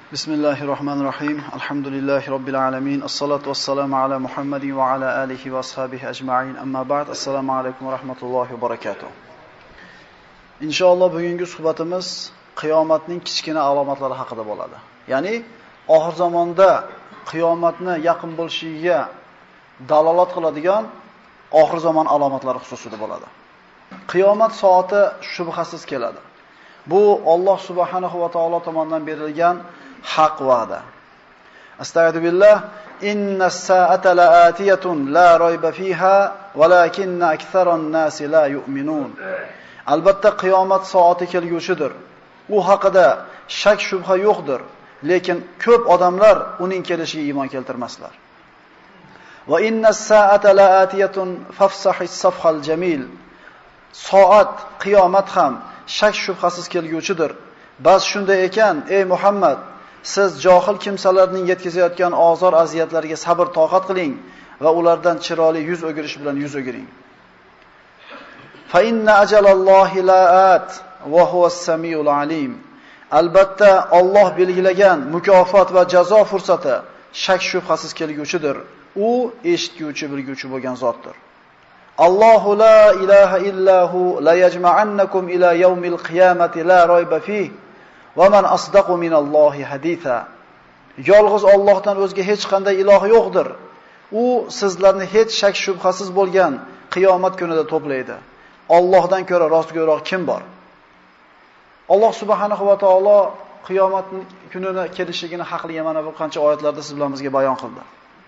Bismillahirrahmanirrahim. Alhamdulillahi Rabbil alamin. As-salatu was-salamu ala Muhammadin wa ala alihi wa ashabihi ajma'in. Amma ba'd. Assalomu alaykum va rahmatullohi va barakatuh. Inshaalloh bugungi suhbatimiz qiyomatning kichkina alomatlari haqida bo'ladi. Ya'ni oxir zamonda qiyomatni yaqin bo'lishiga dalolat qiladigan oxir zamon alomatlari xususida bo'ladi. Qiyomat soati shubhasiz keladi. Bu Alloh subhanahu va taolo tomonidan berilgan haq va'da. Astagfirullah. Innas sa'ata la'atiyatun la rayba fiha walakinna aktharan nasi la yu'minun. Albatta qiyomat soati kelguchidir. U haqida shak shubha yo'qdir, lekin ko'p odamlar uning kelishiga iymon keltirmaslar. Va innas sa'ata la'atiyatun fafsahis safhal jamil. Soat qiyomat ham shak shubhasiz kelguchidir. Bas shunday ekan, ey Muhammad, siz johil kimsalarning yetkazayotgan ozor aziyatlarga sabr toqat qiling va ulardan chiroyli yuz o'girish bilan yuz o'giring. Fa inna ajalallohi la'at va huwas-samiul alim. Albatta Alloh belgilagan mukofot va jazo fursati shak shubhasiz kelguchidir. U eshitguvchi, bilguvchi bo'lgan zotdir. Allohu la ilaha illahu la yajma'annakum ila yawmil qiyamati la rayba fihi va man asdaqu minallohi haditha. Yolg'iz Allohdan o'zga hech qanday iloh yo'qdir. U sizlarni hech shak shubhasiz bo'lgan qiyomat kunida to'playdi. Allohdan ko'ra rostgo'roq kim bor? Alloh subhanahu va taolo qiyomat kunini kelishligini haqli mana bu qancha oyatlarda siz bilan bizga bayon qildi.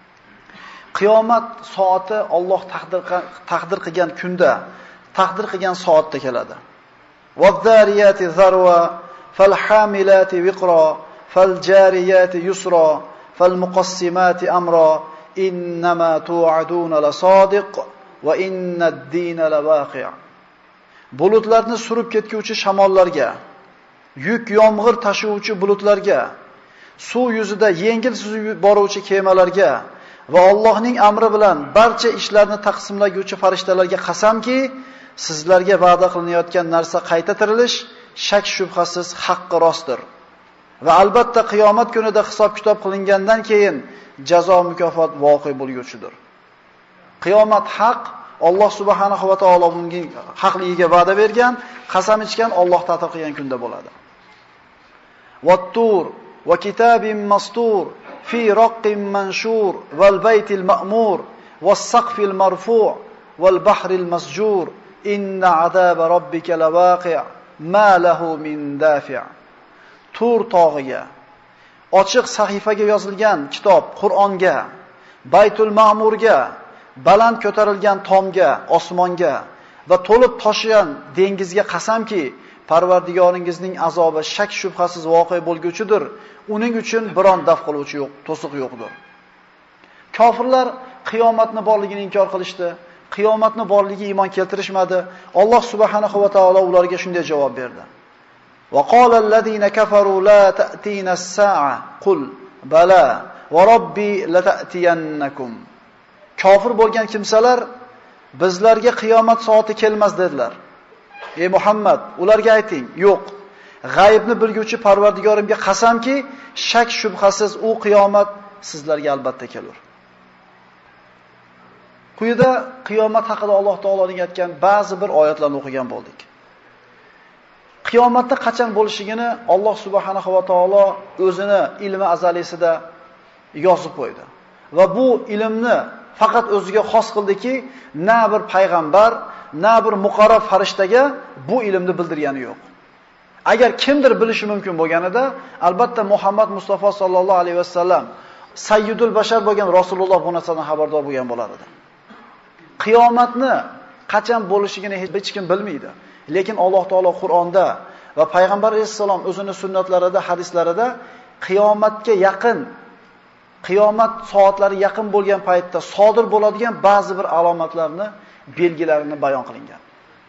Qiyomat soati Alloh taqdir qilgan kunda, taqdir qilgan soatda keladi. Vaz-zariyati zarwa fal-hamilati wiqra fal-jariyati yusra fal-muqassimati amra innama tu'aduna la-sadiq va innad-dina la-waqi'. Bulutlarni surib ketguvchi shamollarga, yuk yomg'ir tashuvchi bulutlarga, suv yuzida yengil suzib boruvchi kemalarga va Allohning amri bilan barcha ishlarni taqsimlaguvchi farishtalarga qasamki, sizlarga va'da qilinayotgan narsa qayta tirilish shak shubhasiz haqqi rostdir. Va albatta qiyomat kunida hisob-kitob qilingandan keyin jazo mukofot voqe bo'lguchidir. Qiyomat haq, Alloh subhanahu va taolo bunga haqligiga va'da bergan, qasam ichgan Alloh ta'til qilgan kunda bo'ladi. Vat-tur va kitabim mastur fi raqqin manshur wal baytil ma'mur was-saqfil marfu' wal bahril masjur inna azaba robbika lawaqi' ma lahu min dafi'. Tur tog'iga, ochiq sahifaga yozilgan kitob Qur'onga, Baytul Ma'murga, baland ko'tarilgan tomga, osmonga va to'lib toshigan dengizga qasamki, Parvardigoringizning azobi shak shubhasiz voqe bo'lguchidir. Uning uchun biron daf qiluvchi yo'q, to'siq yo'qdir. Kofirlar qiyomatni borligini inkor qilishdi. Qiyomatni borligiga iymon keltirishmadi. Alloh subhanahu va taolo ularga shunday javob berdi. Va qala allazina kafaru la ta'tina as-sa'a qul bala va robbi la ta'tiyannakum. Kofir bo'lgan kimsalar bizlarga qiyomat soati kelmas dedilar. Ey Muhammad, ularga ayting, yo'q. G'aybni bilguvchi Parvardigorimga qasamki, shak shubhasiz u qiyomat sizlarga albatta kelur. Quyida qiyomat haqida Alloh taoloning aytgan ba'zi bir oyatlarni o'qigan bo'ldik. Qiyomatda qachon bo'lishigini Alloh subhanahu va taolo o'zini ilmi azalisida yozib qo'ydi. Va bu ilmni faqat o'ziga xos qildiki, na bir payg'ambar, na bir muqarrab farishtaga bu ilmni bildirgani yo'q. Agar kimdir bilishi mumkin bo'lganida, albatta Muhammad Mustafa sallallohu alayhi vasallam sayyidul bashar bo'lgan Rasululloh bu narsadan xabardor bo'lgan bo'lar edi. Qiyomatni qachon bo'lishigini hech kim bilmaydi. Lekin Alloh taolo Qur'onda va payg'ambar alayhisalom o'zining sunnatlarida, hadislarida qiyomatga yaqin, qiyomat soatlari yaqin bo'lgan paytda sodir bo'ladigan ba'zi bir alomatlarni, belgilarini bayon qilingan.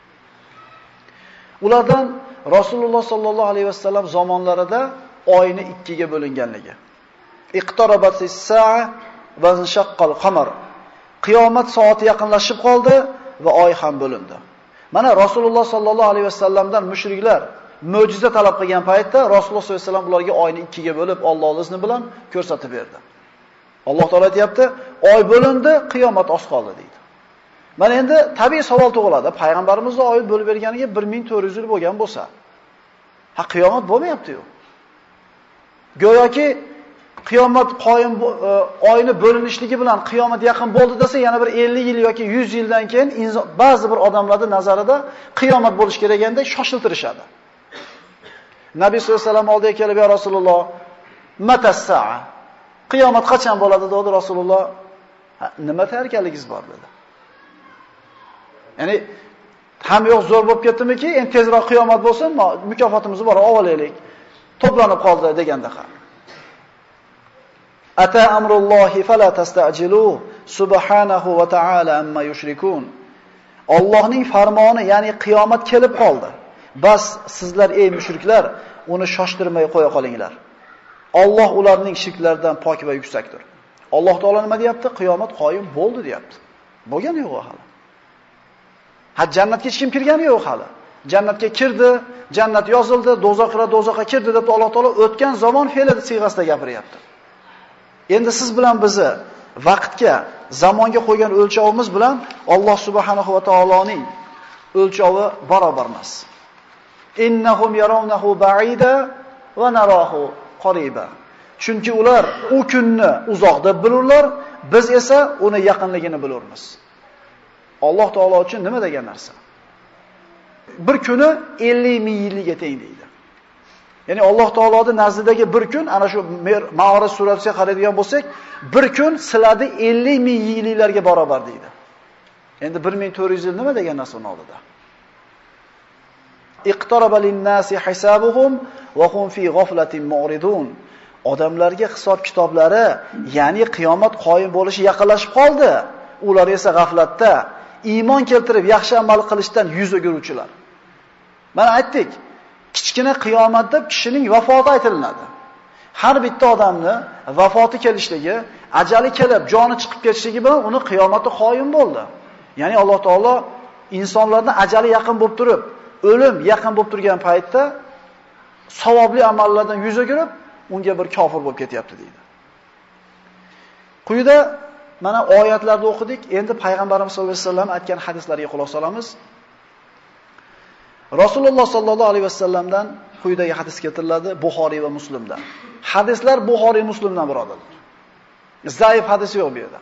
Ulardan Rasululloh sallallohu alayhi vasallam zamonlarida oyni ikkiga bo'linganligi. Iqtarabatis-sa'a va inshaqqal qamar. Qiyomat soati yaqinlashib qoldi va oy ham bo'lindi. Mana Rasululloh sallallohu alayhi vasallamdan mushriklar mo'jiza talab qilgan paytda Rasululloh sollallohu alayhi vasallam ularga oyni ikkiga bo'lib Alloh izni bilan ko'rsatib berdi. Alloh taolo aytayapti, oy bo'lindi, qiyomat oz qoldi deydi. Mana endi tabiiy savol tug'iladi. Payg'ambarimizning oy bo'lib berganiga 1400 yil bo'lgan bo'lsa, qiyomat bo'lmayapti-yu. Go'yoki qiyomat qoyim oyni bo'linishligi bilan qiyomat yaqin bo'ldi desa, yana bir 50 yil yoki 100 yildan keyin ba'zi bir odamlarning nazarida qiyomat bo'lish kerakganda shoshiltirishadi. Nabiy sollallohu alayhi vasallam oldiga kelib, "Ya Rasululloh, matas-sa'a?" Qiyomat qachon bo'ladi dedi Rasululloh. "Nima tayyorgarligingiz bor?" dedi. Ya'ni ham yo'q zo'r bo'lib ketdimiki, endi tezroq qiyomat bo'lsin, mukofotimizni bor, olaylik. To'planib qoldi deganda qara. Ata amrullohi fala tasta'jilu subhanahu va ta'ala amma yushrikun. Allohning farmoni, ya'ni qiyomat kelib qoldi. Bas sizlar ey mushriklar, uni shoshtirmay qo'ya qolinglar. Alloh ularning shirklaridan pok va yuksakdir. Alloh taolo nima deyapti? Qiyomat qoyim bo'ldi deyapti. Bo'lgani yo'q hali. Jannatga hech kim kirgani yo'q hali. Jannatga kirdi, jannat yozildi, do'zaxga kirdi deb Alloh taolo o'tgan zamon fe'li siyg'asida gapiryapti. Endi siz bilan bizni vaqtga, zamonga qo'ygan o'lchovimiz bilan Alloh subhanahu va taoloning o'lchovi barobar emas. Innahum yarawnahu ba'ida va narahu qariba. Chunki ular u kunni uzoqda bilurlar, biz esa uni yaqinligini bilurmiz. Alloh taolo uchun nima degan narsa? Bir kuni 50 ming yilga teng deydi. Ya'ni Alloh taoloning nazdidagi bir kun, ana shu Ma'orij surasiga qaraydigan bo'lsak, bir kun sizlarni 50 ming yillarga barobar deydi. Endi 1400 yil nima degan narsa uning oldida? Iqtaraba lin-nasi hisabuhum wa hum fi ghaflatin mu'ridun. Odamlarga hisob kitoblari, ya'ni qiyomat qoyim bo'lishi yaqinlashib qoldi. Ular esa g'aflatda, iymon keltirib yaxshi amal qilishdan yuz o'giruvchilar. Mana aytdik, kichkina qiyomat deb kishining vafoti aytiladi. Har bitta odamni vafoti kelishligi, ajali kelib, joni chiqib ketishligi bilan uni qiyomati qoyim bo'ldi. Ya'ni Alloh taolo insonlarning ajali yaqin bo'lib turib, o'lim yaqin bo'lib turgan paytda savobli amallardan yuz o'girib, unga bir kofir bo'lib ketyapti deydi. Quyida mana oyatlarda o'qidik, endi payg'ambarimiz sollallohu alayhi vasallam aytgan hadislarga quloq solamiz. Rasululloh sollallohu alayhi vasallamdan quyidagi hadis keltiriladi Buxoriy va Muslimdan. Hadislar Buxoriy, Muslimdan birodarlar. Zaif hadis yo'q bu yerda.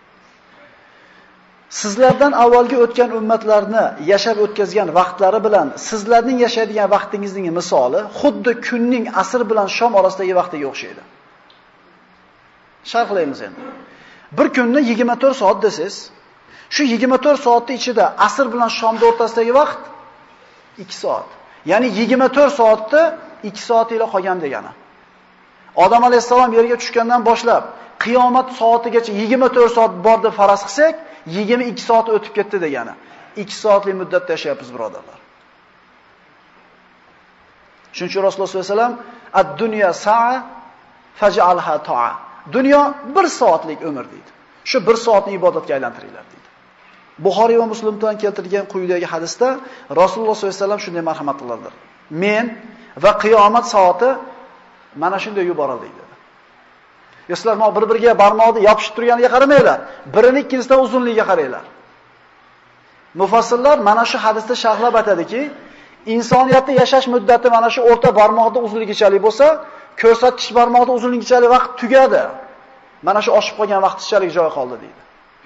Sizlardan avvalgi o'tgan ummatlarni yashab o'tkazgan vaqtlari bilan sizlarning yashaydigan vaqtingizning misoli xuddi kunning asr bilan shom orasidagi vaqtiga o'xshaydi. Sharhlaymiz endi. Bir kunni 24 soat desiz, shu 24 soatning ichida asr bilan shomda o'rtasidagi vaqt 2 soat. Ya'ni 24 soatda 2 soat ila qolgan degani. Odam alayhisalom yerga tushgandan boshlab qiyomat soatigacha 24 soat bor deb faraz qilsak, 22 soat o'tib ketdi degani. 2 soatlik muddatda yashayapmiz birodarlar. Shuning uchun Rasululloh sollallohu alayhi vasallam ad-dunya sa'a faj'alha ta'a. Dunyo 1 soatlik umr deydi. Shu 1 soatni ibodatga aylantiringlar deydi. Buxoriy va Muslimdan keltirilgan quyidagi hadisda Rasululloh sollallohu alayhi vasallam shunday marhamat qiladilar. Men va qiyomat soati mana shunday yuborildi dedi. Sizlar bir-biriga barmoqni yopishib turganiga qaramanglar, birini ikkinchisidan uzunligiga qaranglar. Mufassirlar mana shu hadisda sharhlab aytadiki, insoniyatda yashash muddati mana shu o'rta barmoqda uzunligichalik bo'lsa, ko'rsatkich barmoqda uzunligichalik vaqt tugadi. Mana shu oshib qolgan vaqtchalik joy qoldi deydi.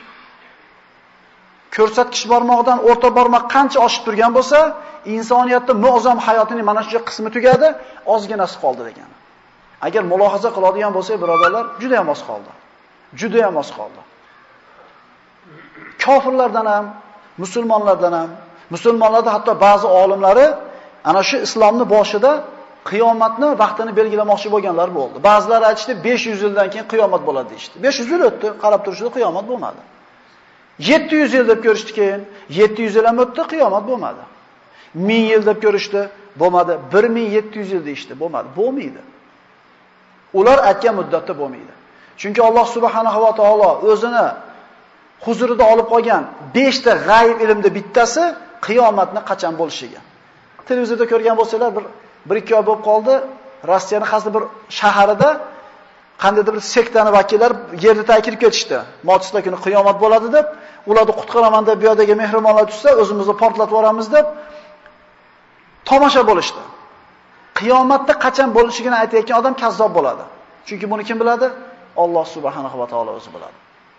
Ko'rsatkich barmoqdan o'rta barmoq qancha oshib turgan bo'lsa, insoniyatning muazzam hayotining mana shu qismi tugadi, ozginasi qoldi degan. Agar mulohaza qiladigan bo'lsak, birodarlar, juda ham oz qoldi. Juda ham oz qoldi. Kofirlardan ham, musulmonlardan ham, musulmonlarda hatto ba'zi olimlari ana shu islomning boshida qiyomatni vaqtini belgilamoqchi bo'lganlar bo'ldi. Ba'zilar aytishdi 500 yildan keyin qiyomat bo'ladi deydi. 500 yil o'tdi, qarab turishdi, qiyomat bo'lmadi. 700 yil deb ko'rishdi keyin, 700 yil ham o'tdi, qiyomat bo'lmadi. 1000 yil deb ko'rishdi, bo'lmadi. 1700 yil deydi, bo'lmadi. Bo'lmaydi. Ular aytgan muddatda bo'lmaydi. Chunki Alloh subhanahu va taolo o'zini huzurida olib qolgan 5 ta g'ayb ilmda bittasi qiyomatni qachon bo'lishiga. Televizorda ko'rgan bo'lsanglar, bir 1-2 oy bo'lib qoldi, Rossiyaning qaysi bir shaharida qandaydir bir sektani vakillari yerda ta'kirib ketishdi. Motisda kuni qiyomat bo'ladi deb, ularni qutqaraman deb bu yerdagi mehmonlar tushsa, o'zimizni portlatib yuboramiz deb tomosha bo'lishdi. Qiyomatda qachon bo'lishigini aytayotgan odam kazzob bo'ladi. Chunki buni kim biladi? Alloh subhanahu va taolo o'zi biladi.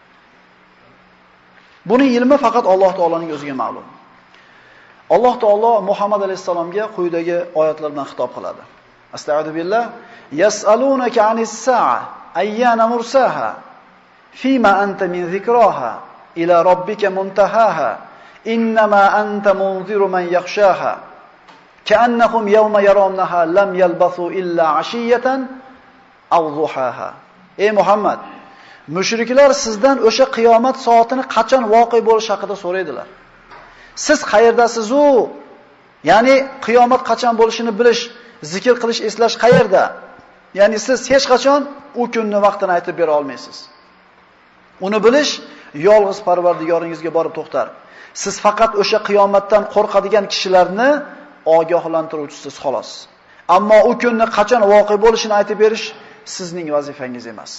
Buning ilmi faqat Alloh taoloning o'ziga ma'lum. Alloh taolo Muhammad alayhisalomga quyidagi oyatlar bilan xitob qiladi. Astagfiru billah. Yas'alunaka 'anis-sa'a ayyana mursaha fima anta min zikraha ila robbika muntahaha innama anta munziru man yakhshaha ka'annahum yawma yarawnaha lam yalbathu illa 'ashiyatan aw duhaha. Ey Muhammad, mushriklar sizdan o'sha qiyomat soatini qachon voqe bo'lishi haqida so'raydilar. Siz qayerdasiz-u? Ya'ni qiyomat qachon bo'lishini bilish, zikr qilish, eslash qayerda? Ya'ni siz hech qachon u kunni vaqtini aytib bera olmaysiz. Uni bilish yolg'iz Parvardigoringizga borib to'xtar. Siz faqat o'sha qiyomatdan qo'rqadigan kishilarni ogohlantiruvchisiz xolos. Ammo u kunni qachon voqe bo'lishini aytib berish sizning vazifangiz emas.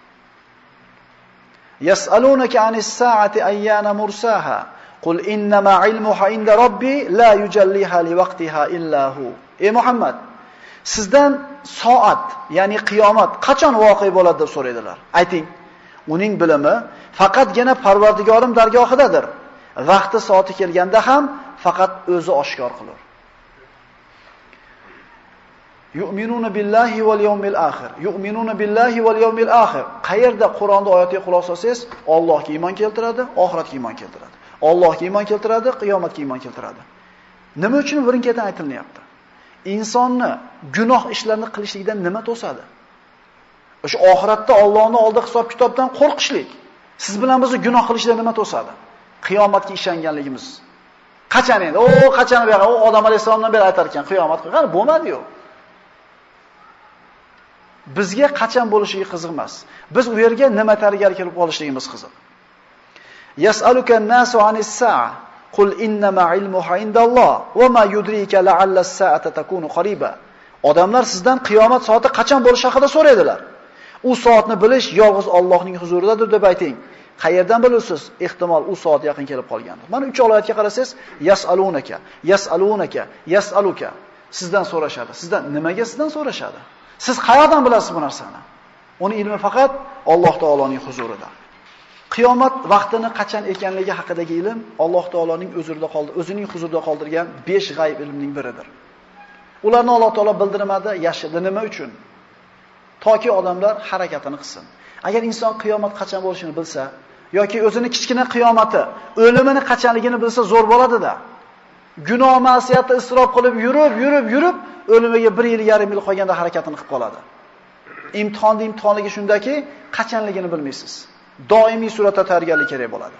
Yas'alunaka 'anis-sa'ati ayyana mursaha qul innama 'ilmuha 'inda robbi la yujalliha liwaqtiha illa hu. Ey Muhammad, sizdan soat, ya'ni qiyomat qachon voqe bo'ladi deb so'raydilar. Ayting, uning bilimi faqatgina Parvardigorim dargohidadir. Vaqti soati kelganda ham faqat o'zi oshkor qilur. Yu'minuna billahi wal yawmil akhir. Yu'minuna billahi wal yawmil akhir. Qayerda Qur'onda oyatiga quloq solsangiz, Allohga iymon keltiradi, oxiratga iymon keltiradi. Allohga iymon keltiradi, qiyomatga iymon keltiradi. Nima uchun birin-ketin aytilyapti? Insonni gunoh ishlarni qilishlikdan nima to'sadi? O'sha oxiratda Allohning oldida hisob-kitobdan qo'rqishlik. Siz bilan bizni gunoh qilishdan nima to'sadi? Qiyomatga ishonganligimiz. Qachon endi? Qachon bu yoqqa? Odam alayhisolamdan beri aytar ekan, qiyomat qani bo'lmadi-yu. Bizga qachon bo'lishiga qiziq emas. Biz u yerga nima tayyorgarlik qilib olishligimiz qiziq. Yas'alukan nasu 'anis-sa'a qul innama 'ilmuha 'indalloh va ma yudrika la'alla as-sa'ata takunu qariba. Odamlar sizdan qiyomat soati qachon bo'lishi haqida so'raydilar. U soatni bilish yolg'iz Allohning huzuridadir deb ayting. Qayerdan bilasiz? Ehtimol u soat yaqin kelib qolgan. Mana 3 oyatga qarasangiz, yas'alunaka, yas'alunaka, yas'aluka. Sizdan so'rashadi. Sizdan nimaga sizdan so'rashadi? Siz qayerdan bilasiz bu narsani? Uni ilmi faqat Alloh taoloning huzurida. Qiyomat vaqtini qachon ekanligi haqidagi ilm Alloh taoloning o'zining huzurida qoldirgan 5 g'ayb ilmning biridir. Ularni Alloh taolo bildirmadi, yashirdi. Nima uchun? Toki odamlar harakatini qilsin. Agar inson qiyomat qachon bo'lishini bilsa, yoki o'zini kichkina qiyomati, o'limini qachonligini bilsa zo'r bo'ladi-da. Gunoh ma'siyatda isrof qilib yurib, o'limiga 1 yil, yarim yil qolganda harakatini qilib qoladi. Imtihonligi shundaki, qachonligini bilmaysiz. Doimiy suratda tayyorgarlik kerak bo'ladi.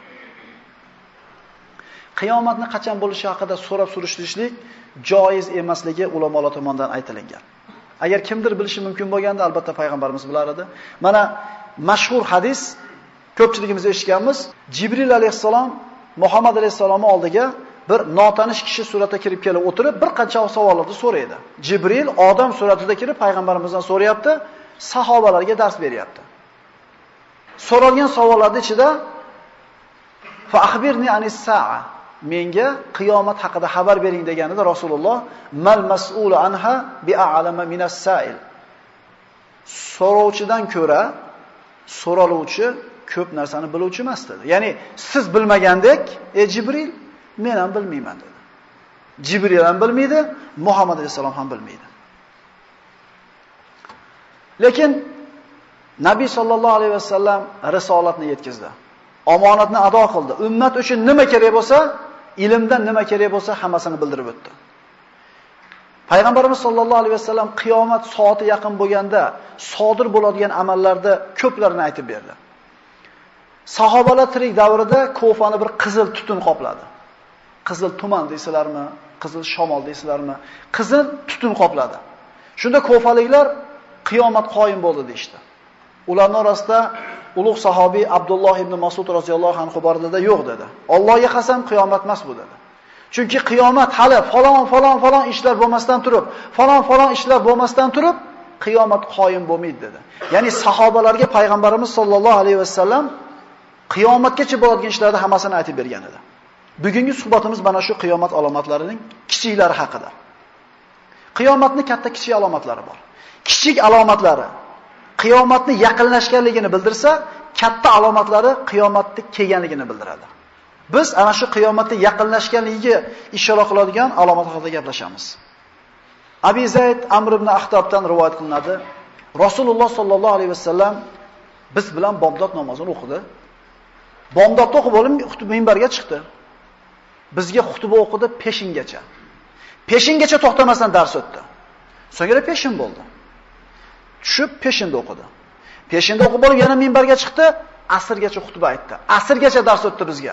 Qiyomatni qachon bo'lishi haqida so'rab surishtirishlik joiz emasligi ulamolar tomonidan aytilgan. Agar kimdir bilishi mumkin bo'lganda, albatta payg'ambarimiz bilar edi. Mana mashhur hadis, ko'pchiligimiz eshitganmiz. Jibril alayhissalom Muhammad alayhissalomning oldiga bir notanish kishi suratda kirib kelib o'tirib, bir qancha savollarni so'raydi. Jibril odam suratida kirib payg'ambarimizdan so'rayapti, sahobalarga dars beryapti. So'ralgan savollarning ichida fa akhbirni anis-sa'a, menga qiyomat haqida xabar bering deganida Rasululloh mal mas'ulu anha bi'alama minas-sa'il. So'rovchidan ko'ra so'raluvchi ko'p narsani biluvchi emas dedi. Ya'ni siz bilmagandek, ey Jibril, men ham bilmayman dedi. Jibril ham bilmaydi, Muhammad alayhisalom ham bilmaydi. Lekin Nabiy sallallohu alayhi vasallam risolatni yetkazdi. Omonatni ado qildi. Ummat uchun nima kerak bo'lsa, ilmdan nima kerak bo'lsa, hammasini bildirib o'tdi. Payg'ambarimiz sallallohu alayhi vasallam qiyomat soati yaqin bo'lganda sodir bo'ladigan amallarda ko'plarini aytib berdi. Sahobalar tirik davrida Kufani bir qizil tutun qopladi. Qizil tuman deysizlarmi, qizil shamol deysizlarmi? Qizil tutun qopladi. Shunda Kufaliklar qiyomat qoyim bo'ldi deydi. Ularning orasida ulug' sahobiy Abdulloh ibn Mas'ud roziyallohu anhu bor dedi, yo'q dedi. Allohga qasam qiyomat emas bu dedi. Chunki qiyomat hali falon ishlar bo'lmasdan turib, falon ishlar bo'lmasdan turib, qiyomat qoyim bo'lmaydi dedi. Ya'ni sahobalarga payg'ambarimiz sollallohu alayhi vasallam qiyomatgacha bo'ladigan ishlarni hammasini aytib bergan edi. Bugungi suhbatimiz mana shu qiyomat alomatlarining kichiklari haqida. Qiyomatning katta kichik alomatlari bor. Kichik alomatlari qiyomatni yaqinlashganligini bildirsa, katta alomatlari qiyomatning kelganligini bildiradi. Biz ana shu qiyomatning yaqinlashganligiga ishora qiladigan alomat haqida gaplashamiz. Abi Zayd Amr ibn Ahtobdan rivoyat qilinadi. Rasululloh sollallohu alayhi vasallam biz bilan bomdod namozini o'qidi. Bomdodni o'qib olib minbarga chiqdi. Bizga xutba o'qidi peshingacha. Peshingacha to'xtamasdan dars o'tdi. So'ngra peshin bo'ldi. Tushib peshinda o'qidi. Peshinda o'qib olib yana minbarga chiqdi, asrgacha xutba aytdi. Asrgacha dars o'tdi bizga.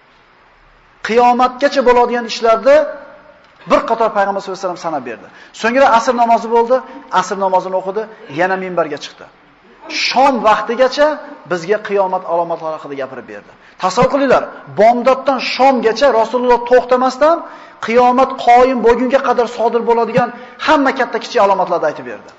Qiyomatgacha bo'ladigan ishlarni bir qator payg'ambar sollallohu alayhi vasallam sanab berdi. So'ngra asr namozi bo'ldi, asr namozini o'qidi, yana minbarga chiqdi. Shom vaqtigacha bizga qiyomat alomatlari haqida gapirib berdi. Tasavvur qilinglar, bomdoddan shomgacha Rasululloh to'xtamasdan qiyomat qoyim bo'lgunga qadar sodir bo'ladigan hamma katta kichik alomatlarni aytib berdi.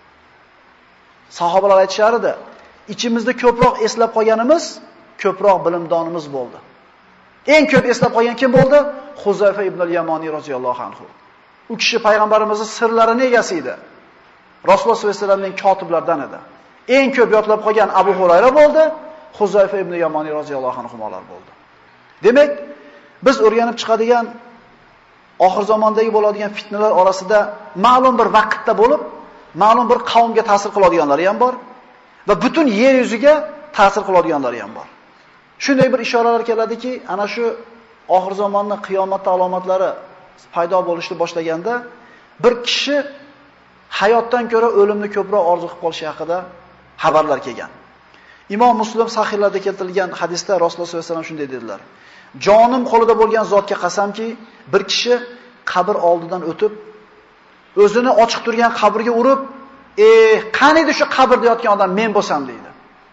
Sahobalar aytishar edi, ichimizda ko'proq eslab qolganimiz, ko'proq bilimdonimiz bo'ldi. Eng ko'p eslab qolgan kim bo'ldi? Huzayfa ibn al-Yamani roziyallohu anhu. U kishi payg'ambarimizning sirlarini egasi edi. Rasululloh sollallohu alayhi vasallamning kotiblaridan edi. Eng ko'p yodlab qolgan Abu Hurayra bo'ldi, Huzayfa ibn Yamani roziyallohu anhular bo'ldi. Demak, biz o'rganib chiqadigan oxir zamondagi bo'ladigan fitnalar orasida ma'lum bir vaqtda bo'lib, ma'lum bir qavmga ta'sir qiladiganlari ham bor va butun yer yuziga ta'sir qiladiganlari ham bor. Shunday bir ishoralar keladiki, ana shu oxir zamonning qiyomat alomatlari paydo bo'lishni boshlaganda bir kishi hayotdan ko'ra o'limni ko'proq orzu qilib qolishi haqida xabarlar kelgan. Imom Muslim sahihlarda keltirilgan hadisda Rasululloh sollallohu alayhi vasallam shunday dedilar: "Jonim qo'lida bo'lgan zotga qasamki, bir kishi qabr oldidan o'tib, o'zini ochiq turgan qabrga urib, qani edi shu qabrda yotgan odam men bo'lsam" deydi.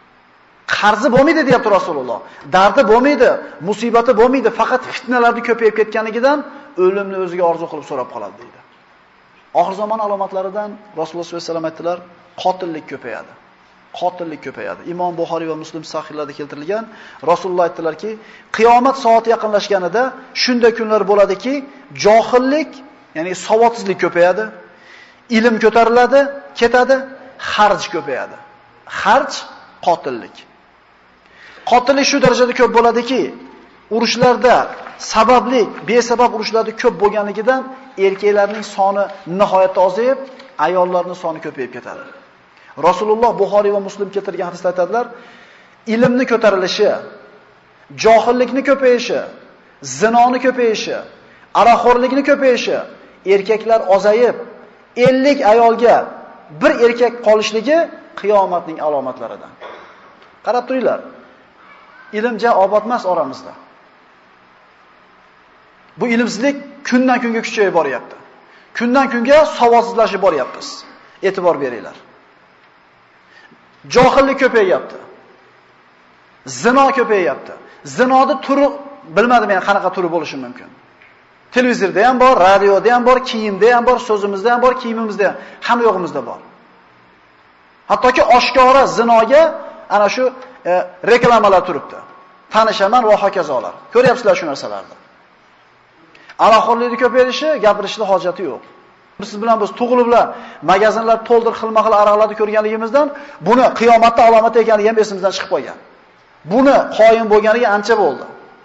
Qarzi bo'lmaydi deyapti Rasululloh. Dardi bo'lmaydi, musibati bo'lmaydi, faqat fitnalarning ko'payib ketganligidan o'limni o'ziga orzu qilib so'rab qoladi deydi. Oxir zamon alomatlaridan Rasululloh sollallohu alayhi vasallam aytdilar, qotillik ko'payadi. Qotillik ko'payadi. Imom Buxoriy va Muslim sahihlarda keltirilgan, Rasululloh aytdilarki, qiyomat soati yaqinlashganida shunday kunlar bo'ladiki, johillik, ya'ni savodsizlik ko'payadi, ilm ko'tariladi, ketadi, xarj ko'payadi. Xarj qotillik. Qotillik shu darajada ko'p bo'ladiki, urushlarda sababli, besabab urushlarda ko'p bo'lganligidan erkaklarning soni nihoyatda ozayib, ayollarning soni ko'payib ketadi. Rasululloh Buxoriy va Muslim keltirgan hadisda aytadilar, ilmni ko'tarilishi, johillikni ko'payishi, zinoni ko'payishi, aroqxo'rlikni ko'payishi, erkaklar ozayib, 50 ayolga bir erkak qolishligi qiyomatning alomatlaridan. Qarab turinglar. Ilm obod emas oramizda. Bu ilmsizlik kundan kunga kuchayib boryapti. Kundan kunga savodsizlashib boryapmiz. E'tibor beringlar. Johillik ko'payapti. Zino ko'payapti. Zinoni turi bilmadim men qanaqa turi bo'lishi mumkin. Televizorda ham bor, radioda ham bor, kiyimda ham bor, so'zimizda ham bor, kiyimimizda ham, hamma yo'g'imizda bor. Hattoki oshkora zinoga ana shu reklamalar turibdi. Tanishaman va hokazolar. Ko'ryapsizlar shu narsalarni. Aroqxo'rlikni ko'payishi, gapirishning hojati yo'q. Siz bilan biz tug'iliblar, magazinlar to'ldir xilma-xil aroqlarni ko'rganligimizdan buni qiyomatda alomati ekanligi ham esimizdan chiqib qolgan. Buni qoyim bo'lganiga ancha bo'ldi.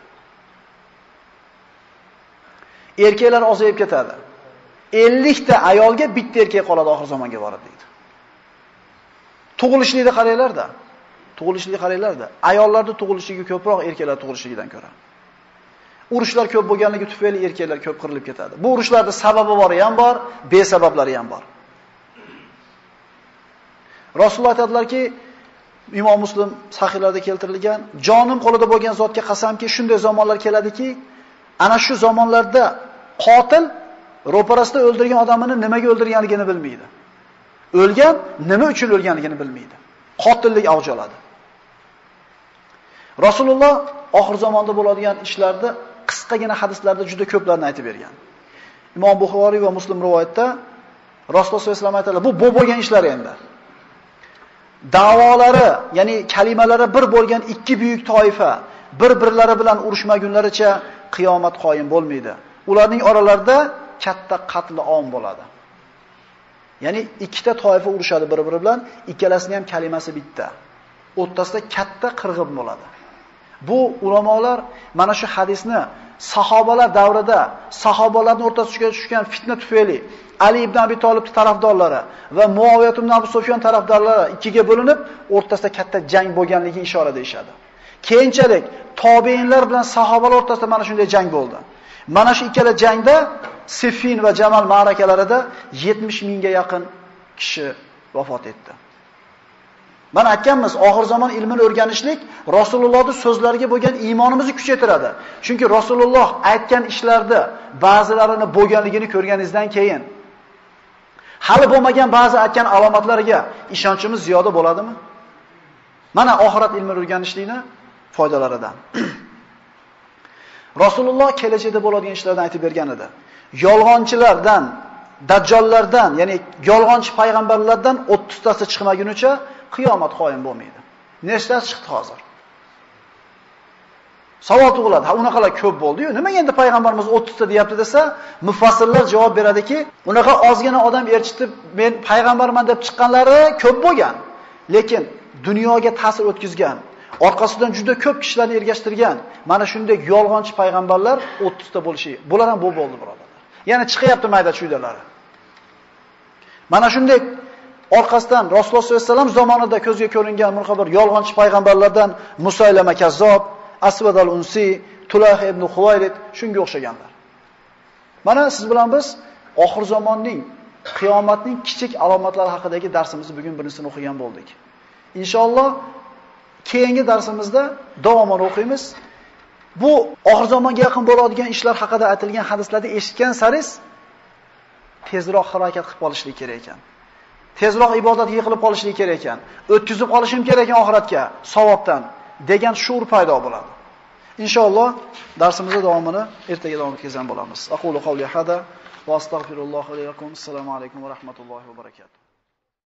Erkaklar ozayib ketadi. 50 ta ayolga bitta erkak qoladi oxir zamonga borib deydi. Tug'ilishlikni qaranglar-da. Tug'ilishlikni qaranglar-da. Ayollarda tug'ilishligi ko'proq erkaklar tug'ilishligidan ko'ra. Urushlar ko'p bo'lganligi tufayli erkaklar ko'p qirilib ketadi. Bu urushlarda sababi bori ham bor, besabablari ham bor. Rasululloh aytadilarki, Imom Muslim sahihlarda keltirilgan, jonim qo'lida bo'lgan zotga qasamki, shunday zamonlar keladiki, ana shu zamonlarda qotil ro'parasida o'ldirgan odamini nimaga o'ldirganligini bilmaydi. O'lgan nima uchun o'lganligini bilmaydi. Qotillik avj oladi. Rasululloh oxir zamonda bo'ladigan ishlarni qisqagina hadislarda juda ko'plarni aytib bergan. Imom Buxoriy va Muslim rivoyatda Rasululloh sollallohu alayhi vasallam aytadilar, bu bo'lgan ishlar endi. Da'volari, ya'ni kalimalari bir bo'lgan ikki buyuk toifa bir-birlari bilan urushmagunlaricha qiyomat qoyim bo'lmaydi. Ularning oralarida katta qatl om bo'ladi. Ya'ni ikkita toifa urushadi bir-biri bilan, ikkalasining ham kalimasi bitta. O'rtasida katta qirg'in bo'ladi. Bu ulamolar mana shu hadisni sahobalar davrida sahobalarning o'rtasida tushgan fitna tufayli Ali ibn Abi Tolib tarafdorlari va Muaviya ibn Abu Sufyon tarafdorlari ikkiga bo'linib, o'rtasida katta jang bo'lganligiga ishora deyshadi. Keyinchalik tobiinlar bilan sahobalar o'rtasida mana shunday jang bo'ldi. Mana shu ikkala jangda Siffin va Jamal ma'rakalarida 70 mingga yaqin kishi vafot etdi. Mana aytganmiz, oxir zamon ilmini o'rganishlik Rasulullohning so'zlariga bo'lgan iymonimizni kuchaytiradi. Chunki Rasululloh aytgan ishlarda ba'zilarini bo'lganligini ko'rganingizdan keyin hali bo'lmagan ba'zi aytgan alomatlariga ishonchimiz ziyoda bo'ladimi? Mana oxirat ilmini o'rganishlikning foydalaridan. Rasululloh kelajakda bo'ladigan ishlardan aytib bergan edi. Yolg'onchilardan, dajjollardan, ya'ni yolg'onchi payg'ambarlardan 30 tasi chiqmagunicha qiyomat qoyim bo'lmaydi. Nechtasi chiqdi hozir? Savol tug'iladi. Ha, unaqalar ko'p bo'ldi-yu, nimaga endi payg'ambarimiz 30 ta deyapti desa, mufassirlar javob beradiki, unaqa ozgina odam erchitib, men payg'ambarman deb chiqqanlari ko'p bo'lgan. Lekin dunyoga ta'sir o'tkazgan, orqasidan juda ko'p kishilarni ergashtirgan mana shunday yolg'onchi payg'ambarlar 30 ta bo'lishi. Bular ham bo'ldi, birodarlar. Yana chiqyapti mayda chuydalari. Mana shunday orqasidan Rasululloh sollallohu alayhi vasallam zamonida ko'zga ko'ringan bir yolg'onchi payg'ambarlardan Musaylama Kazzob, Asvad al-Unsi, Tulayh ibn Huvaylid shunga o'xshaganlar. Mana siz bilan biz oxir zamonning, qiyomatning kichik alomatlari haqidagi darsimizni bugun birinchisini o'qigan bo'ldik. Inshaalloh keyingi darsimizda davomini o'qiymiz. Bu oxir zamonga yaqin bo'ladigan ishlar haqida aytilgan hadislarni eshitgan saringiz tezroq harakat qilib olishlik kerak ekan. Tezroq ibodatga yiqilib qolishlik kerak ekan. O'tkazib qolishim kerak ekan oxiratga savobdan degan shuur paydo bo'ladi. Inshaalloh darsimizning davomini ertaga davom etkazgan bo'lamiz. Aqulu qawli hada va astagfirulloh va lakum. Assalomu alaykum va rahmatullohi va barakatuh.